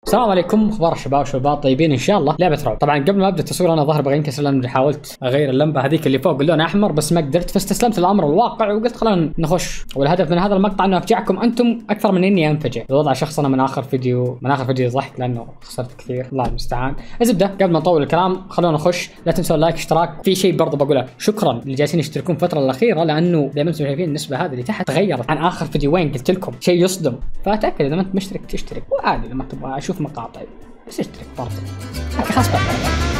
السلام عليكم، اخبار الشباب وشباب طيبين ان شاء الله. لعبه رعب. طبعا قبل ما ابدا التصوير انا ظهر بغى ينكسر لان حاولت اغير اللمبه هذيك اللي فوق اللون احمر بس ما قدرت، فاستسلمت للامر الواقع وقلت خلينا نخش. والهدف من هذا المقطع انه افجعكم انتم اكثر من اني انفجع. الوضع شخص انا من اخر فيديو ضحك لانه خسرت كثير، الله المستعان. الزبده قبل ما نطول الكلام خلونا نخش. لا تنسوا اللايك اشتراك. في شيء برضه بقوله، شكرا اللي جالسين يشتركون الفتره الاخيره لانه زي ما انتم شايفين النسبه هذه اللي تحت تغيرت عن اخر فيديوين. قلت لكم شيء يصدم، فتاكد اذا ما انت مشترك تشترك، وعادي لما تبغى اشوف مقاطع بس اشترك برضه. اوكي خلاص بقى.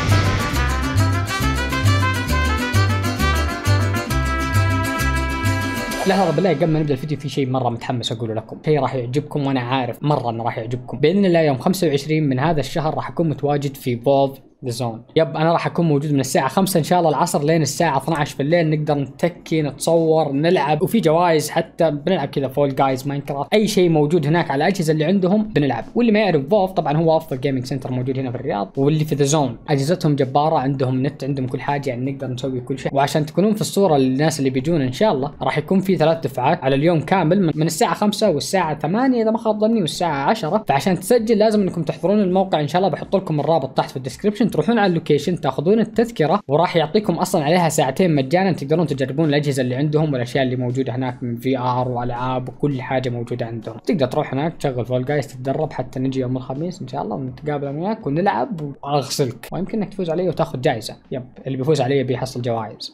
لحظة بالله قبل ما نبدا الفيديو في شيء مرة متحمس اقوله لكم، شيء راح يعجبكم وانا عارف مرة انه راح يعجبكم. باذن الله يوم 25 من هذا الشهر راح اكون متواجد في فولف ذا زون. انا راح اكون موجود من الساعة 5 ان شاء الله العصر لين الساعة 12 بالليل. نقدر نتكي نتصور نلعب، وفي جوائز حتى بنلعب كذا فول جايز ماينكرافت، اي شيء موجود هناك على الاجهزة اللي عندهم بنلعب. واللي ما يعرف فولف طبعا هو افضل جيمنج سنتر موجود هنا في الرياض، واللي في ذا زون اجهزتهم جبارة، عندهم نت، عندهم كل حاجة، يعني نقدر نسوي كل شيء. وعشان تكونون في الصورة للناس اللي بيجون ان شاء الله راح يكون في 3 دفعات على اليوم كامل، من الساعة 5 والساعة 8 اذا ما خاب ظني والساعة 10. فعشان تسجل لازم انكم تحضرون الموقع ان شاء الله. بحط لكم الرابط تحت في الديسكربشن، تروحون على اللوكيشن تاخذون التذكره وراح يعطيكم اصلا عليها ساعتين مجانا تقدرون تجربون الاجهزه اللي عندهم والاشياء اللي موجوده هناك من في ار والعاب وكل حاجه موجوده عندهم. تقدر تروح هناك تشغل فول جايز تتدرب حتى نجي يوم الخميس ان شاء الله ونتقابل انا وياك ونلعب واغسلك، ويمكن انك تفوز علي وتاخذ جائزه. اللي بيفوز علي بيحصل جوائز.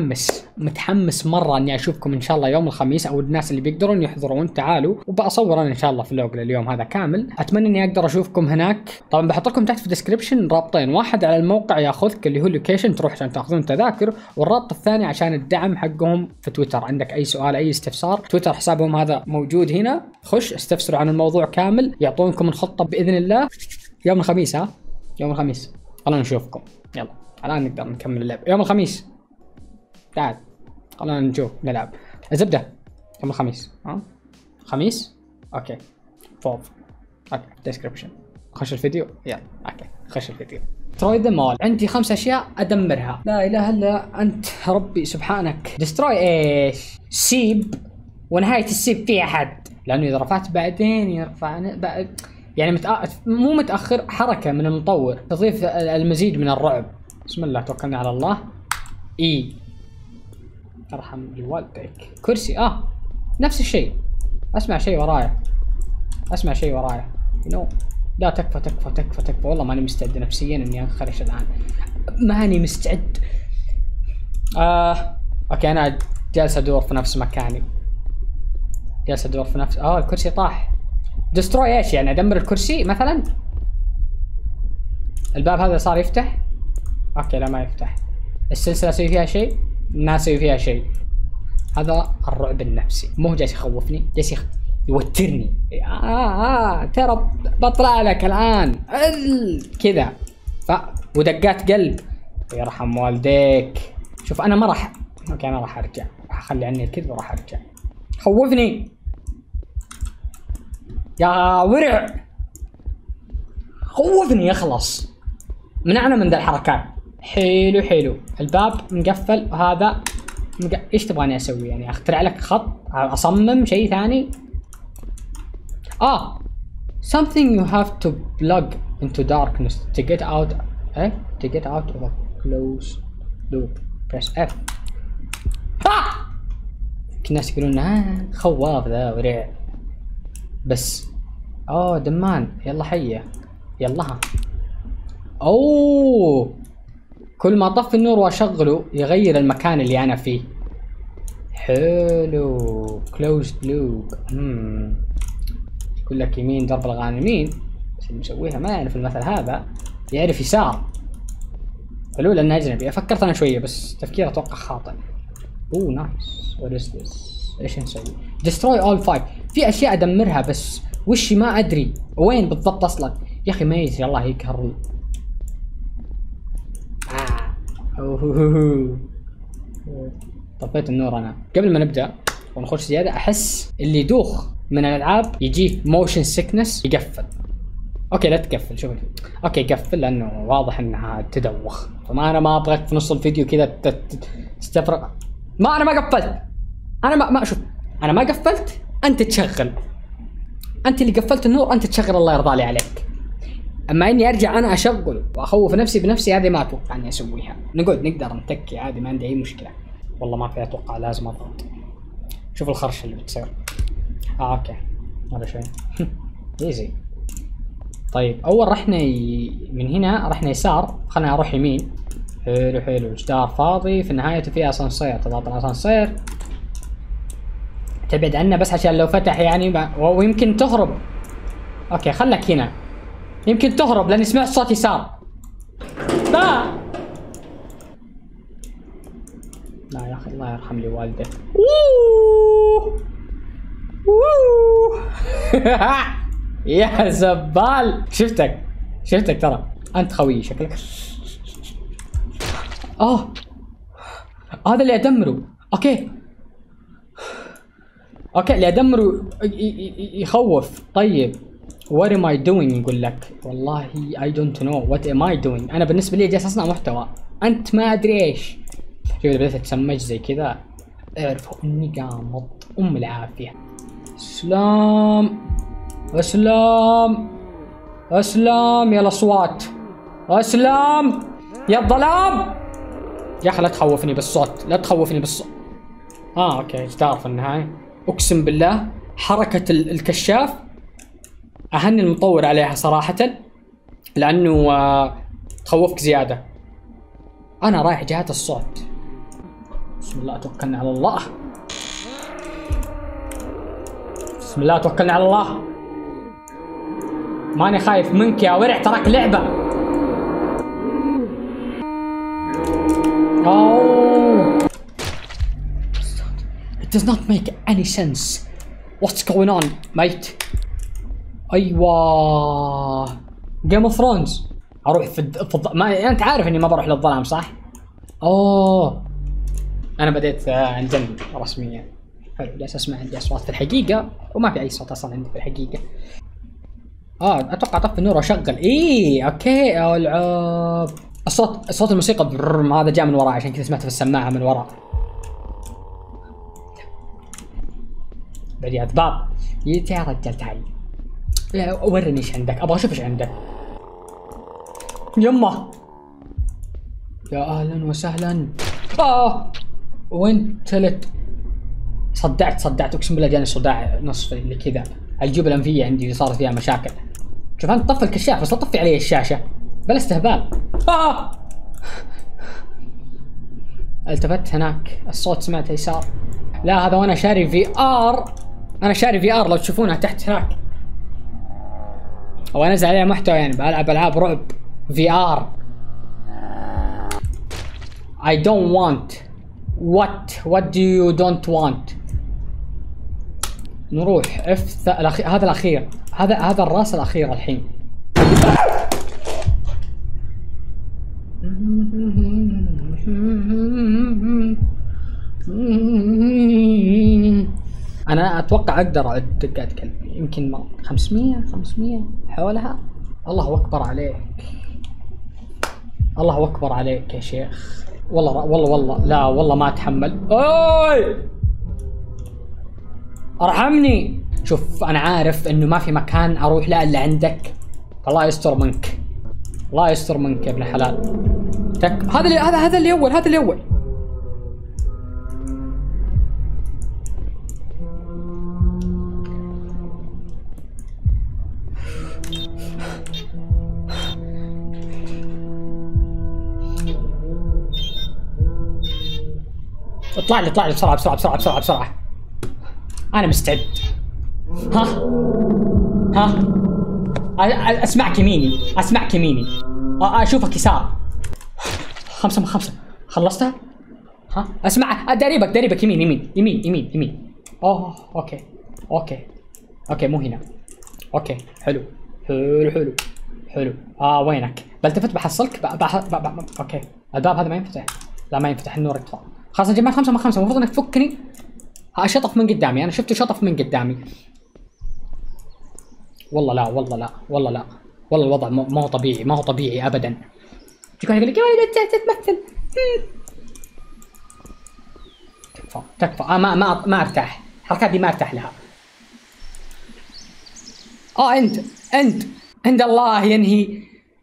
متحمس مره اني اشوفكم ان شاء الله يوم الخميس، او الناس اللي بيقدرون يحضرون تعالوا، وبصور انا ان شاء الله فلوج لليوم هذا كامل. اتمنى اني اقدر اشوفكم هناك. طبعا بحط لكم تحت في الديسكربشن رابطين، واحد على الموقع ياخذك اللي هو اللوكيشن تروح عشان تاخذون تذاكر، والرابط الثاني عشان الدعم حقهم في تويتر. عندك اي سؤال اي استفسار تويتر حسابهم هذا موجود هنا، خش استفسروا عن الموضوع كامل يعطونكم الخطه باذن الله يوم الخميس. يوم الخميس خلونا نشوفكم. يلا الان نقدر نكمل اللعب يوم الخميس. تعال خلونا نشوف نلعب. الزبده يوم الخميس. خميس اوكي فوف اوكي ديسكربشن. خش الفيديو يلا. اوكي خش الفيديو. دستروي ذا مول. عندي 5 اشياء ادمرها. لا اله الا انت ربي سبحانك. دستروي ايش؟ سيب، ونهايه السيب في احد، لانه اذا رفعت بعدين يرفع بعد يعني مو متاخر. حركه من المطور تضيف المزيد من الرعب. بسم الله توكلنا على الله. اي ارحم والديك. كرسي نفس الشيء. اسمع شيء ورايا لا تكفى والله ماني مستعد نفسيا اني انخرش الان. ماني مستعد. اوكي انا جالس ادور في نفس مكاني. الكرسي طاح. دستروي ايش يعني؟ ادمر الكرسي مثلا؟ الباب هذا صار يفتح؟ اوكي لا ما يفتح. السلسله اسوي فيها شيء؟ ما اسوي فيها شيء. هذا الرعب النفسي، مو جالس يخوفني، جالس يوترني. ترى بطلع لك الان كذا ودقات قلب. يرحم والديك. شوف انا ما راح ارجع، راح اخلي عني الكذب وراح ارجع. خوفني يا ورع، خوفني يخلص منعنا من ذا الحركات. حلو الباب مقفل. هذا ايش تبغاني اسوي يعني؟ اخترع لك خط؟ اصمم شيء ثاني؟ something you have to plug into darkness to get out of a closed loop. press F. الناس يقولون خواف ذا ورع بس. دمان. يلا حيه يلا. كل ما اطفي النور واشغله يغير المكان اللي انا فيه. حلو. closed loop. يقول لك يمين ضرب الغانمين، بس اللي مسويها ما يعرف المثل هذا، يعرف يسار. حلو لانه اجنبي. فكرت انا شويه بس تفكير اتوقع خاطئ. نايس. وات از ذس؟ ايش نسوي؟ دستروي اول 5. في اشياء ادمرها بس وش ما ادري وين بالضبط اصلا. يا اخي ميت الله يقهر. طفيت النور انا. قبل ما نبدا ونخش زياده، احس اللي يدوخ من الالعاب يجيه موشن سيكنس يقفل. اوكي لا تقفل. شوف اوكي قفل لانه واضح انها تدوخ. فما انا ما ابغاك في نص الفيديو كذا تستفرغ. انا ما قفلت. انا ما شوف انا ما قفلت. انت تشغل. انت اللي قفلت النور، انت تشغل الله يرضى لي عليك. اما اني ارجع انا اشغله واخوف نفسي بنفسي هذه ما اتوقع اني اسويها. نقدر نتكي عادي ما عندي اي مشكله. والله ما في اتوقع لازم اضغط. شوف الخرشه اللي بتصير. اوكي هذا شيء ايزي. طيب اول رحنا من هنا رحنا يسار، خلينا اروح يمين. حلو حلو، جدار فاضي في النهايه فيه اسانسير، تضغط الاسانسير تبعد عنه بس عشان لو فتح يعني ويمكن تهرب. اوكي خلك هنا يمكن تهرب لاني سمعت صوت يسار. لا لا يا اخي الله يرحم لي والده. يا زبال شفتك ترى انت خوي شكلك. هذا اللي ادمره. اوكي اللي ادمره يخوف. طيب what am I doing يقول لك. والله I don't know what am I doing. انا بالنسبه لي جالس اصنع محتوى، انت ما ادري ايش. شوف اذا بدأت تسمج زي كذا اعرفوا اني قامض ام العافيه. اسلام يا الاصوات، اسلام يا الظلام. يا اخي لا تخوفني بالصوت. اوكي جدار في النهايه. اقسم بالله حركه الكشاف اهني المطور عليها صراحه لانه تخوفك زياده. انا رايح جهه الصوت. بسم الله توكلنا على الله. ماني خايف منك يا ورع، تراك لعبه. It does not make any sense. What's going on mate؟ ايوه جيم اوف ثرونز. اروح ما انت عارف اني ما بروح للظلام صح؟ انا بديت انجن رسميا. حلو جالس اسمع عندي اصوات في الحقيقه وما في اي صوت اصلا عندي في الحقيقه. اتوقع طفي النور واشغل. اوكي العب. صوت الموسيقى هذا جاء من وراء عشان كذا سمعته في السماعه من وراء. بعد يا ذباب يا رجال تعال ورني ايش عندك، ابغى اشوف ايش عندك. يمه يا اهلا وسهلا. وين تلت؟ صدعت اقسم بالله جاني صداع نصفي اللي كذا. الجيوب الانفيه عندي اللي صارت فيها مشاكل. شوف انت طفي الكشاف بس لا تطفي علي الشاشه بلا استهبال. التفت هناك الصوت سمعته يسار. لا هذا وانا شاري في ار لو تشوفونها تحت هناك. او انزل عليها محتوى يعني بلعب العاب رعب في ار. I don't want. What do you don't want؟ نروح هذا الاخير، هذا الراس الاخير الحين. انا اتوقع اقدر اعد دقات قلبي يمكن 500 حولها. الله اكبر عليك يا شيخ. والله لا والله ما اتحمل. ارحمني. شوف انا عارف انه ما في مكان اروح له الا عندك. الله يستر منك يا ابن الحلال. هذا اللي اول. اطلع لي بسرعة. انا مستعد. ها اسمعك يميني اشوفك يسار. 5 خلصتها؟ اسمع دريبك يمين. اوكي مو هنا. اوكي حلو. وينك؟ بلتفت بحصلك. اوكي الباب هذا ما ينفتح. لا ما ينفتح، النور يطفى. خلاص يا جماعه 5 المفروض انك تفكني. شطف من قدامي، انا شفته شطف من قدامي. والله لا والله الوضع ما هو طبيعي ابدا. يقول لك يا ولد تمثل. تكفى. ما ارتاح، الحركات دي ما ارتاح لها. عند الله ينهي.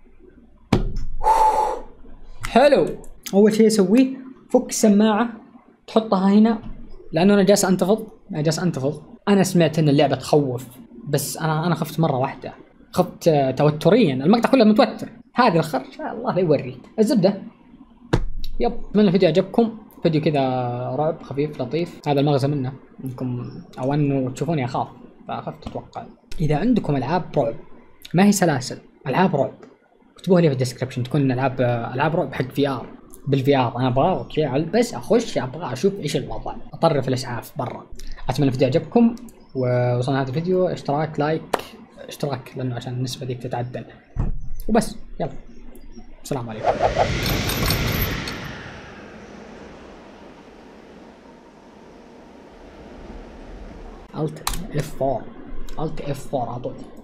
حلو. اول شيء اسويه فك السماعه تحطها هنا، لانه انا جالس انتفض. انا سمعت ان اللعبه تخوف، بس انا خفت مره واحده، خفت توتريا، المقطع كله متوتر. هذه الخرج الله لا يوري. الزبده يب، اتمنى الفيديو عجبكم. فيديو كذا رعب خفيف لطيف، هذا المغزى منه، انكم او انه تشوفوني اخاف، فاخفت اتوقع. اذا عندكم العاب رعب ما هي سلاسل، العاب رعب، اكتبوها لي في الديسكربشن، تكون العاب رعب حق في ار، بالفي ار. انا ابغى اوكي البس اخش، ابغى اشوف ايش الوضع، اطرف الاسعاف برا. اتمنى الفيديو عجبكم، ووصلنا هذا الفيديو اشتراك لايك اشتراك، لانه عشان النسبه ذيك تتعدل. وبس يلا، السلام عليكم. Alt F4 على طول.